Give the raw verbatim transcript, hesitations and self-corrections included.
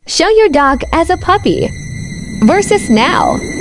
Show your dog as a puppy versus now.